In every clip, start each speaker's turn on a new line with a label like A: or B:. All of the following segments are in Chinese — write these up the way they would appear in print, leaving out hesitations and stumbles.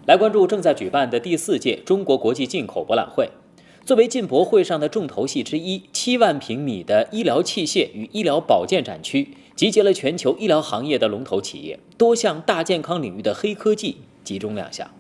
A: 来关注正在举办的第4届中国国际进口博览会。作为进博会上的重头戏之一，7万平米的医疗器械与医疗保健展区，集结了全球医疗行业的龙头企业，多项大健康领域的黑科技集中亮相。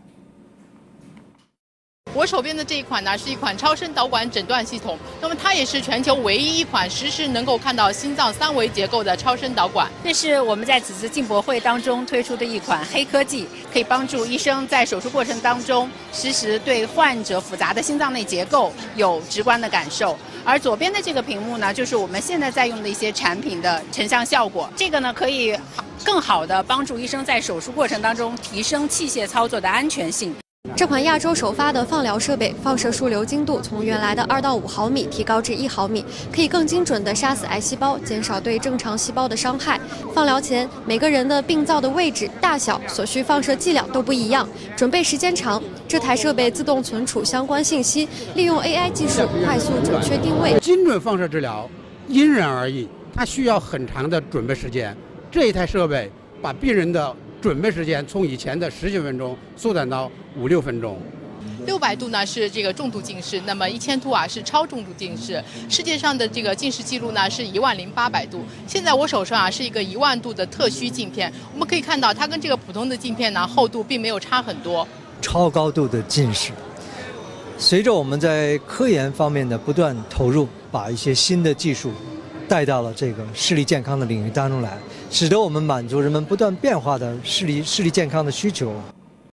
B: 我手边的这一款呢，是一款超声导管诊断系统。那么它也是全球唯一一款实时能够看到心脏3维结构的超声导管。
C: 这是我们在此次进博会当中推出的一款黑科技，可以帮助医生在手术过程当中实时对患者复杂的心脏内结构有直观的感受。而左边的这个屏幕呢，就是我们现在在用的一些产品的成像效果。这个呢，可以更好的帮助医生在手术过程当中提升器械操作的安全性。
D: 这款亚洲首发的放疗设备，放射数流精度从原来的2到5毫米提高至1毫米，可以更精准地杀死癌细胞，减少对正常细胞的伤害。放疗前，每个人的病灶的位置、大小、所需放射剂量都不一样，准备时间长。这台设备自动存储相关信息，利用 AI 技术快速准确定位。
E: 精准放射治疗因人而异，它需要很长的准备时间。这一台设备把病人的准备时间从以前的10几分钟缩短到5、6分钟。
B: 600度呢是这个重度近视，那么1000度是超重度近视。世界上的这个近视记录呢是10800度。现在我手上是一个1万度的特需镜片，我们可以看到它跟这个普通的镜片呢厚度并没有差很多。
F: 超高度的近视，随着我们在科研方面的不断投入，把一些新的技术带到了这个视力健康的领域当中来，使得我们满足人们不断变化的视力健康的需求。